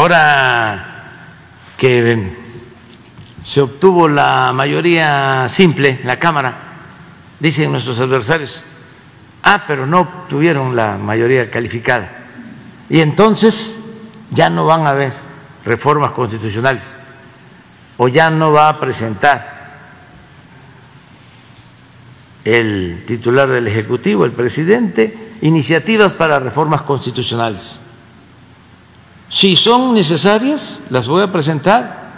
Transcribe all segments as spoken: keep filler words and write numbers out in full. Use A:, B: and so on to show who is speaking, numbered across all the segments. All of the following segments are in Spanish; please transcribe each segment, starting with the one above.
A: Ahora que se obtuvo la mayoría simple en la Cámara, dicen nuestros adversarios, ah, pero no obtuvieron la mayoría calificada. Y entonces ya no van a haber reformas constitucionales o ya no va a presentar el titular del Ejecutivo, el presidente, iniciativas para reformas constitucionales. Si son necesarias, las voy a presentar,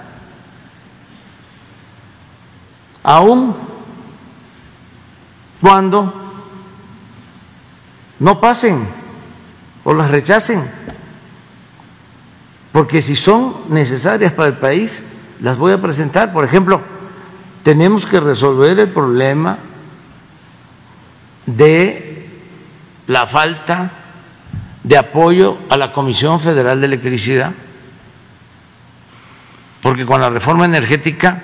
A: aun cuando no pasen o las rechacen, porque si son necesarias para el país, las voy a presentar. Por ejemplo, tenemos que resolver el problema de la falta de apoyo a la Comisión Federal de Electricidad, porque con la reforma energética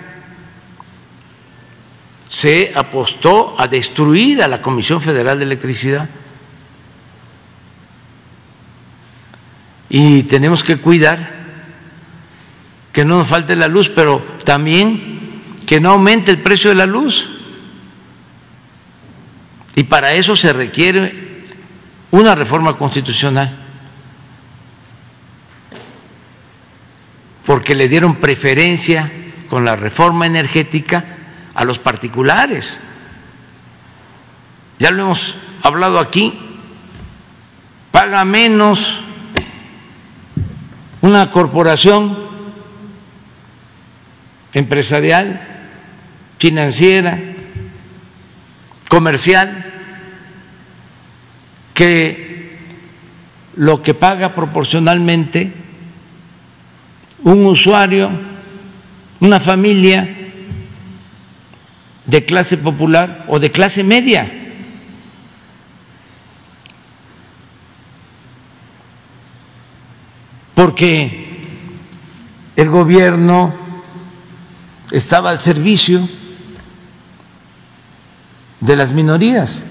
A: se apostó a destruir a la Comisión Federal de Electricidad y tenemos que cuidar que no nos falte la luz, pero también que no aumente el precio de la luz. Y para eso se requiere una reforma constitucional, porque le dieron preferencia con la reforma energética a los particulares. Ya lo hemos hablado aquí, paga menos una corporación empresarial, financiera, comercial, que lo que paga proporcionalmente un usuario, una familia de clase popular o de clase media. Porque el gobierno estaba al servicio de las minorías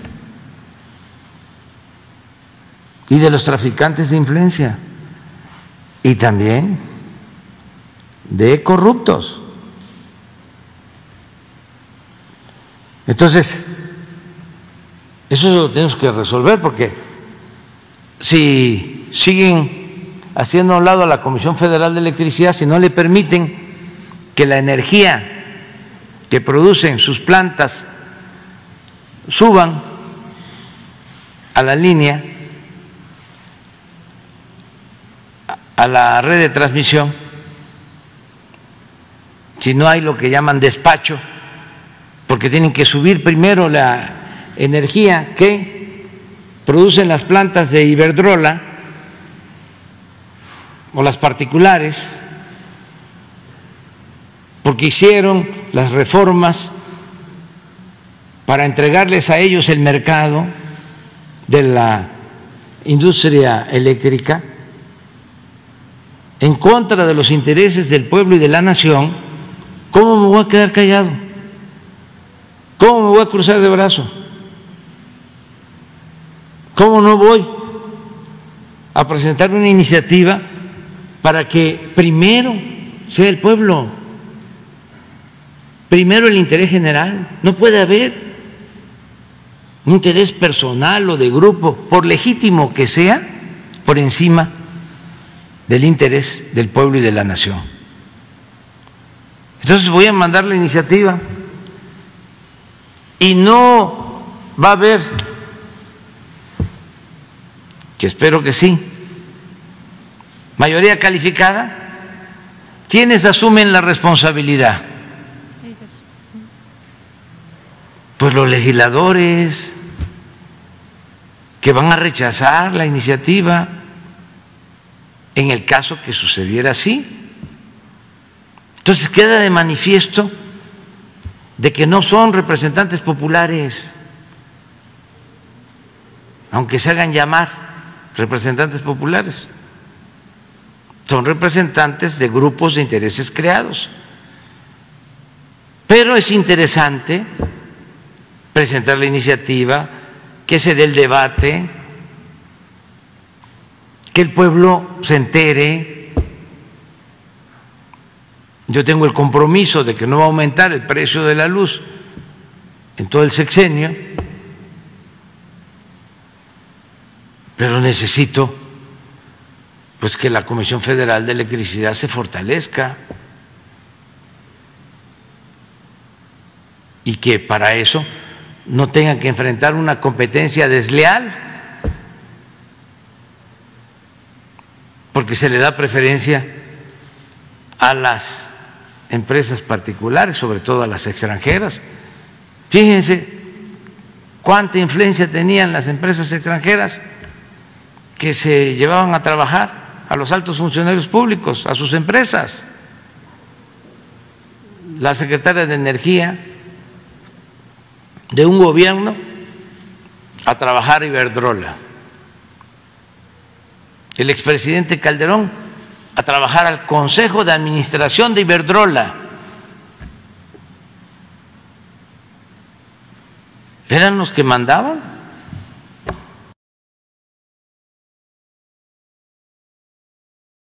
A: y de los traficantes de influencia y también de corruptos. Entonces, eso lo tenemos que resolver, porque si siguen haciendo a un lado a la Comisión Federal de Electricidad, si no le permiten que la energía que producen sus plantas suban a la línea, a la red de transmisión, si no hay lo que llaman despacho, porque tienen que subir primero la energía que producen las plantas de Iberdrola o las particulares, porque hicieron las reformas para entregarles a ellos el mercado de la industria eléctrica en contra de los intereses del pueblo y de la nación. ¿Cómo me voy a quedar callado? ¿Cómo me voy a cruzar de brazo? ¿Cómo no voy a presentar una iniciativa para que primero sea el pueblo, primero el interés general? No puede haber un interés personal o de grupo, por legítimo que sea, por encima del interés del pueblo y de la nación. Entonces voy a mandar la iniciativa y no va a haber, que espero que sí, mayoría calificada. ¿Quiénes asumen la responsabilidad? Pues los legisladores que van a rechazar la iniciativa en el caso que sucediera así. Entonces queda de manifiesto de que no son representantes populares, aunque se hagan llamar representantes populares, son representantes de grupos de intereses creados. Pero es interesante presentar la iniciativa, que se dé el debate, que el pueblo se entere Yo tengo el compromiso de que no va a aumentar el precio de la luz en todo el sexenio, pero necesito pues que la Comisión Federal de Electricidad se fortalezca y que para eso no tengan que enfrentar una competencia desleal, porque se le da preferencia a las empresas particulares, sobre todo a las extranjeras. Fíjense cuánta influencia tenían las empresas extranjeras que se llevaban a trabajar a los altos funcionarios públicos, a sus empresas. La secretaria de Energía de un gobierno a trabajar a Iberdrola, el expresidente Calderón a trabajar al Consejo de Administración de Iberdrola. Eran los que mandaban.